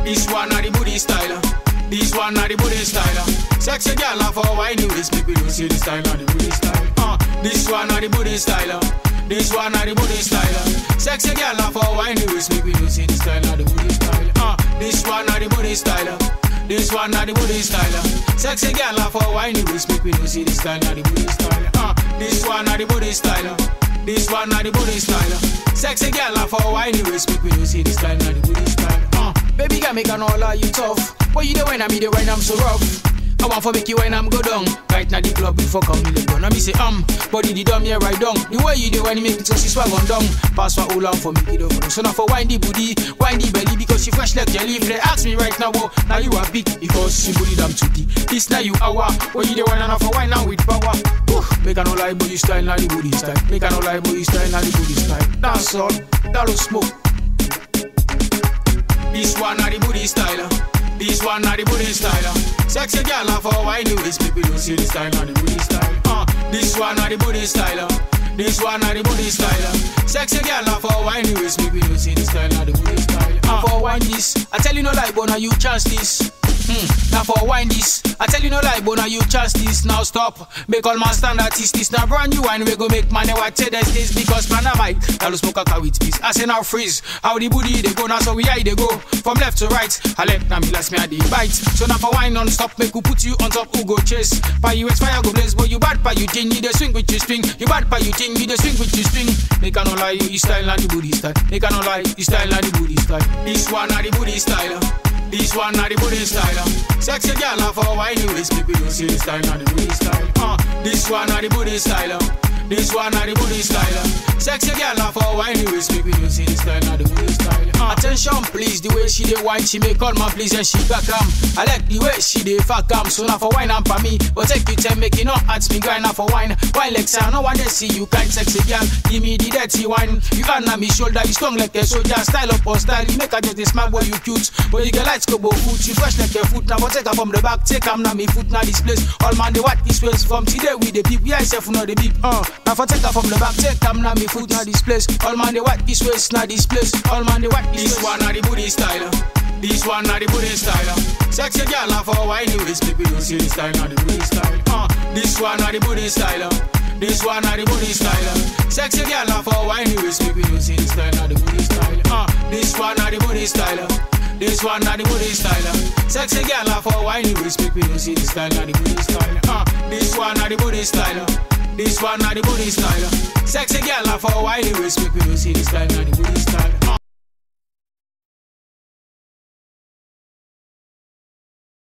This one are the booty styler. This one are the booty styler. Sexy girl for whiny waist, make we don't see the style of the booty style. This one are the booty styler. This one are the booty styler. Sexy girl for whiny waist, make we don't see the style of the booty style. This one are the booty styler. This one are the booty styler. Sexy girl for whiny waist, make we don't see the style of the booty style. This one are the booty styler. This one are the booty styler. Sexy girl for whiny waist, make we don't see the style of the booty style. Baby girl, make an all of you tough. What you do when I'm here when I'm so rough? I want for make you when I'm go down. Right now the club before come in the gun. I me say body the dumb, yeah right down. The way you do when you make it so she swag on down. Pass for all on for me it over. So now for wind the booty, wind the belly because she fresh like jelly. If they ask me right now, well, now you are big because she booty damn tooty. This now you hour. What you do when I'm for wine now with power. Make an all lie booty style, now the booty style. Make an all lie booty style, now the booty style. That's all, that will smoke. This one are the booty styler. This one are the booty styler. Sexy girl for whiny waist, make we don't see the style of the booty style. This one are the booty styler. This one are the booty styler. Sexy girl for whiny waist, make we don't see the style of the booty style. For wine this, I tell you no lie, but now you chance this. Now for wine this, I tell you no lie, but now you chance this. Now stop, make all my standard is this. Now brand new wine, we go make money what say this because man I might. Now smoke a car with peace. I say now freeze, how the booty they go now so we high they go. From left to right, I left now me last me at the bite. So now for wine non-stop, make who put you on top, who go chase. By you fire go blaze, but you bad by you thing, you the swing with your string. You bad by you thing, you the swing with your string. Make a no lie, you style and the booty style. Make a no lie, you style and the booty style. This one are the booty styler. This one are the booty styler. Sexy girl for whiny waist, make we don't see the style of the booty style. This one are the booty styler. This one are the booty styler. Sexy girl for whiny waist, make we don't see the style of the booty style. Attention please, the way she dey wine, she make all my please and she back I like the way she dey fuck so now for wine and for me. But take you time, make it not ask me grind now for wine. Wine like say no one they see you kind sexy girl. Give me the dirty wine. You can on me shoulder, you strong like a soldier. Style up or style, you make her just a smart boy, you cute. But you get lights go both foot, you fresh like your foot. Now but take her from the back, take her now me foot now this place. All man they what this ways from today with the beep. Yeah, self know the beep. Now for take her from the back, take her now me foot now this place. All man they what this ways now this place. All man they what this one are the booty styler. This one are the booty styler. Sexy girl for whiny waist, make we don't see the style of the booty style. This one are the booty styler. This one are the booty styler. Sexy girl for whiny waist, make we don't see the style of the booty style. This one are the booty styler. This one are the booty styler. Sexy girl for whiny waist, make we don't see the style of the booty style. This one are the booty styler. This one are the booty styler. Sexy girl for whiny waist, make we don't see the style of the booty style.